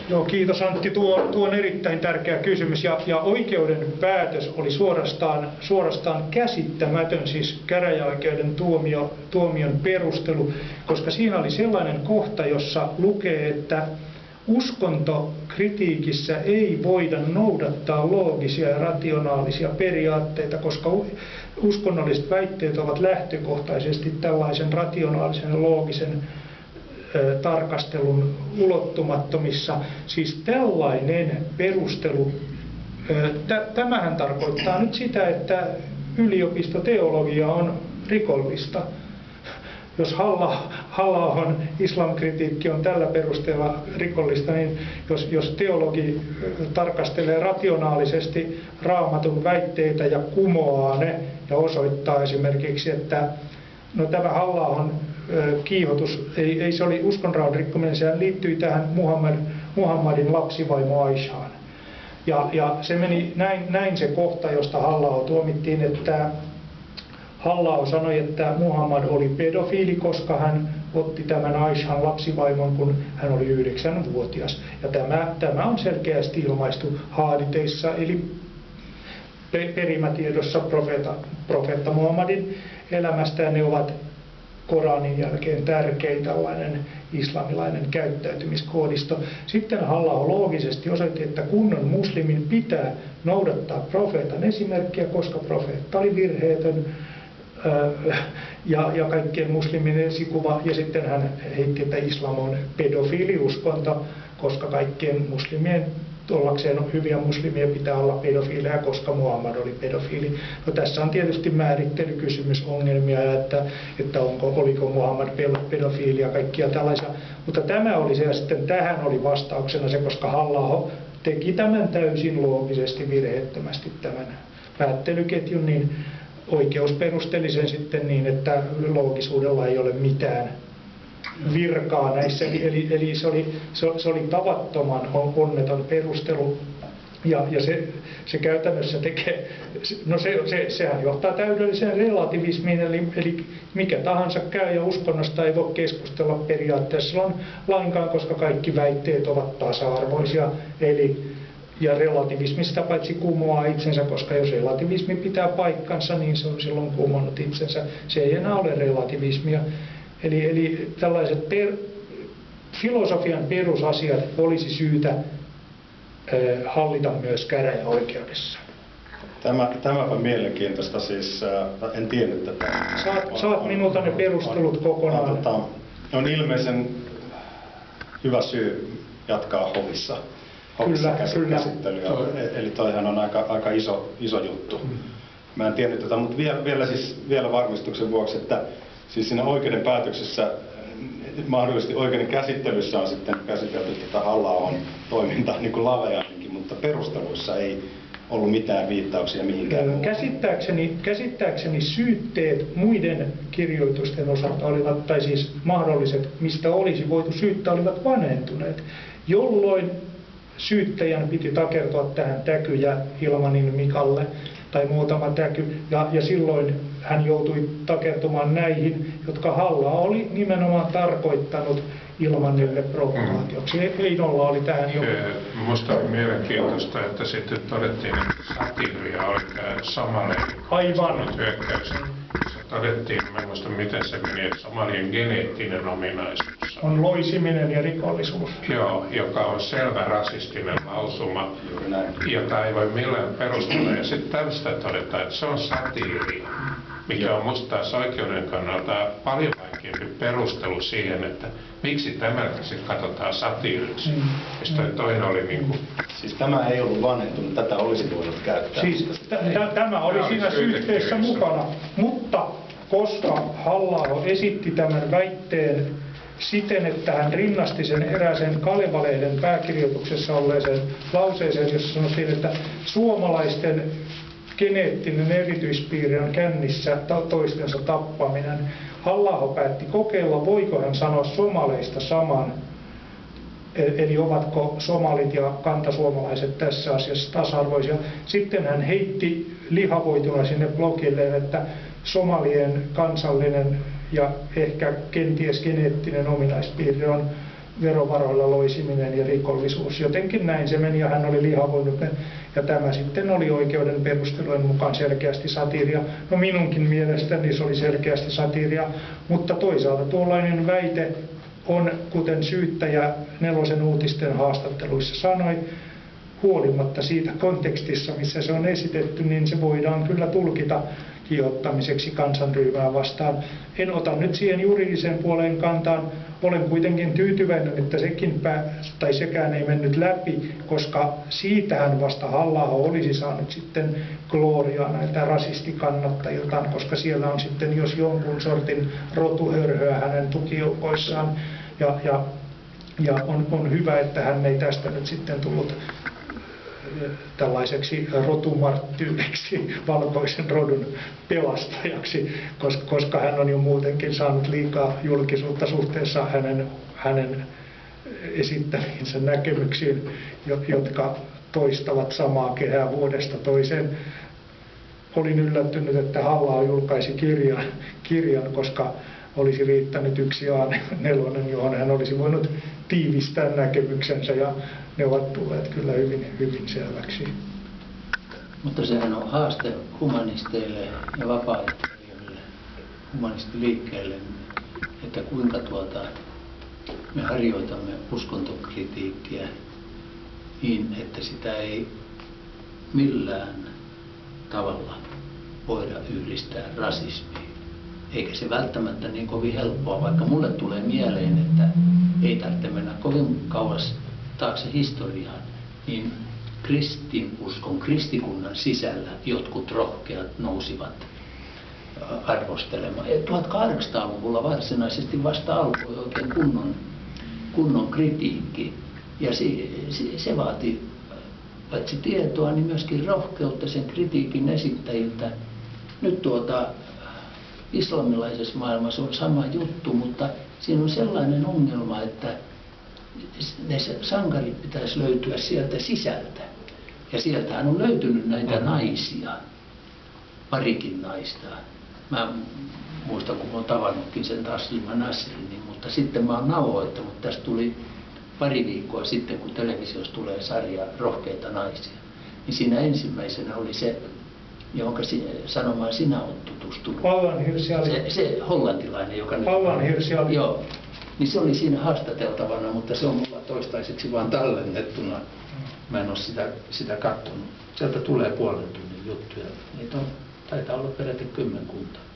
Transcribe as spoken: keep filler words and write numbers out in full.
Joo, kiitos Antti. Tuo, tuo on erittäin tärkeä kysymys. Ja, ja oikeuden päätös oli suorastaan, suorastaan käsittämätön, siis käräjäoikeuden tuomio, tuomion perustelu, koska siinä oli sellainen kohta, jossa lukee, että uskontokritiikissä ei voida noudattaa loogisia ja rationaalisia periaatteita, koska uskonnolliset väitteet ovat lähtökohtaisesti tällaisen rationaalisen ja loogisen tarkastelun ulottumattomissa. Siis tällainen perustelu, tämähän tarkoittaa nyt sitä, että yliopistoteologia on rikollista. Jos Halla-ahon islamkritiikki on tällä perusteella rikollista, niin jos, jos teologi tarkastelee rationaalisesti Raamatun väitteitä ja kumoaa ne ja osoittaa esimerkiksi, että no tämä Halla-ahon kiihotus, ei, ei se oli uskonrauhan rikkominen, sehän liittyi tähän Muhammad, Muhammadin lapsivaimo Aishaan. Ja, ja se meni näin, näin se kohta, josta Halla-aho tuomittiin, että Halla-aho sanoi, että Muhammad oli pedofiili, koska hän otti tämän Aishan lapsivaimon, kun hän oli yhdeksänvuotias. Ja tämä, tämä on selkeästi ilmaistu haaditeissa, eli perimätiedossa profeetta, profeetta Muhammadin elämästä, ja ne ovat Koranin jälkeen tärkein tällainen islamilainen käyttäytymiskoodisto. Sitten Halla-aho loogisesti osoitti, että kunnon muslimin pitää noudattaa profeetan esimerkkiä, koska profeetta oli virheetön ja, ja kaikkien muslimien esikuva. Ja sitten hän heitti, että islam on pedofiiliuskonto, koska kaikkien muslimien ollakseen hyviä muslimia pitää olla pedofiileja, koska Muhammad oli pedofiili. No, tässä on tietysti määrittelykysymysongelmia, että, että onko, oliko Muhammad pedofiili ja kaikkia tällaisia. Mutta tämä oli se, ja sitten tähän oli vastauksena se, koska Halla-aho teki tämän täysin loogisesti, virheettömästi tämän päättelyketjun, niin oikeus perusteli sen sitten niin, että loogisuudella ei ole mitään virkaa näissä, eli, eli se, oli, se, se oli tavattoman onneton perustelu, ja, ja se, se käytännössä tekee, no se, se, sehän johtaa täydelliseen relativismiin, eli, eli mikä tahansa käy, ja uskonnosta ei voi keskustella periaatteessa lainkaan, koska kaikki väitteet ovat tasa-arvoisia, eli ja relativismista paitsi kumoaa itsensä, koska jos relativismi pitää paikkansa, niin se on silloin kumonnut itsensä. Se ei enää ole relativismia. Eli, eli tällaiset per, filosofian perusasiat olisi syytä äh, hallita myös käräjäoikeudessa. Tämä, tämäpä mielenkiintoista, siis äh, en tiennyt tätä. Saat, on, saat minulta ne perustelut on, kokonaan. On, on, on ilmeisen hyvä syy jatkaa hovissa. Kyllä, kyllä. Eli toihan on aika, aika iso, iso juttu. Mm. Mä en tiennyt tätä, mutta vielä, vielä, siis, vielä varmistuksen vuoksi, että siis siinä oikeuden päätöksessä, mahdollisesti oikeuden käsittelyssä on sitten käsitelty tätä Halla-ahon toimintaa niin kuin laveamminkin, mutta perusteluissa ei ollut mitään viittauksia mihinkään. Käsittääkseni, käsittääkseni syytteet muiden kirjoitusten osalta olivat, tai siis mahdolliset, mistä olisi voitu syyttää, olivat vanhentuneet, jolloin syyttäjän piti takertua tähän Täky ja Hilmanin Mikalle tai muutama täky, ja, ja silloin hän joutui takertumaan näihin, jotka Halla oli nimenomaan tarkoittanut Ilmanille provokaatioksi. Mm. Einolla oli tähän jo. Minusta oli mielenkiintoista, että sitten todettiin, että satiiria oli tämä Somalien aivan hyökkäys. Se todettiin, en muista miten se meni, että Somalien geneettinen ominaisuus on loisiminen ja rikollisuus. Joo, joka on selvä rasistinen lausuma, jota ei voi millään perustella. Ja sitten tästä todetaan, että se on satiiria, mikä on musta taas oikeuden kannalta paljon vaikeampi perustelu siihen, että miksi tämäkin se katsotaan satiiriksi. Mm. Ja sitten toinen oli niin kuin... Siis tämä ei ollut vanhentunut, tätä olisi voinut käyttää. Siis tämä oli tämä siinä syytteessä mukana, mutta koska Halla-aho esitti tämän väitteen siten, että hän rinnasti sen erääseen Kaleva-lehden pääkirjoituksessa olleeseen lauseeseen, jossa sanottiin, että suomalaisten geneettinen erityispiirre on kännissä toistensa tappaminen. Halla-aho päätti kokeilla, voiko hän sanoa somaleista saman, eli ovatko somalit ja kantasuomalaiset tässä asiassa tasa-arvoisia. Sitten hän heitti lihavoituna sinne blogilleen, että somalien kansallinen ja ehkä kenties geneettinen ominaispiirre on verovaroilla loisiminen ja rikollisuus. Jotenkin näin se meni ja hän oli lihavoinut ne. Ja tämä sitten oli oikeuden perustelujen mukaan selkeästi satiiria. No minunkin mielestäni se oli selkeästi satiiria, mutta toisaalta tuollainen väite on, kuten syyttäjä Nelosen uutisten haastatteluissa sanoi, huolimatta siitä kontekstissa, missä se on esitetty, niin se voidaan kyllä tulkita kiihottamiseksi kansanryhmää vastaan. En ota nyt siihen juridiseen puoleen kantaan. Olen kuitenkin tyytyväinen, että sekin pää, tai sekään ei mennyt läpi, koska siitähän vasta Halla-aho olisi saanut sitten gloriaa näiltä rasistikannattajiltaan, koska siellä on sitten jos jonkun sortin rotuhörhöä hänen tukijoukoissaan. Ja, ja, ja on, on hyvä, että hän ei tästä nyt sitten tullut tällaiseksi rotumarttyyriksi, valkoisen rodun pelastajaksi, koska, koska hän on jo muutenkin saanut liikaa julkisuutta suhteessa hänen, hänen esittämiinsä näkemyksiin, jotka toistavat samaa kehää vuodesta toiseen. Olin yllättynyt, että Halla-aho julkaisi kirjan, kirjan, koska olisi riittänyt yksi A neljä, johon hän olisi voinut tiivistää näkemyksensä, ja ne ovat tulleet kyllä hyvin, hyvin selväksi. Mutta sehän on haaste humanisteille ja vapaaehtoilijoille, humanistiliikkeelle, että kuinka tuota, me harjoitamme uskontokritiikkiä niin, että sitä ei millään tavalla voida yhdistää rasismiin. Eikä se välttämättä niin kovin helppoa, vaikka mulle tulee mieleen, että ei tarvitse mennä kovin kauas taakse historiaan, niin kristinuskon, kristikunnan sisällä jotkut rohkeat nousivat arvostelemaan. tuhatkahdeksansataaluvulla varsinaisesti vasta alkoi oikein kunnon, kunnon kritiikki, ja se, se, se vaati paitsi tietoa, niin myöskin rohkeutta sen kritiikin esittäjiltä. Nyt tuota, islamilaisessa maailmassa on sama juttu, mutta siinä on sellainen ongelma, että ne sankarit pitäisi löytyä sieltä sisältä. Ja sieltähän on löytynyt näitä naisia, parikin naista. Mä muistan, kun mä oon tavannutkin sen Taslima Nasrin, niin, mutta sitten mä oon nauhoittanut. Tästä tuli pari viikkoa sitten, kun televisiossa tulee sarja Rohkeita naisia. Niin siinä ensimmäisenä oli se, jonka sanomaan sinä olet tutustunut. Vallanhirsi oli. Se, se hollantilainen, joka nyt... Vallanhirsi oli. Joo. Niin se oli siinä haastateltavana, mutta se on mulla toistaiseksi vaan tallennettuna. Mä en ole sitä, sitä katsonut. Sieltä tulee puolen tunnin juttuja. Niitä on, taitaa olla peräti kymmenkunta.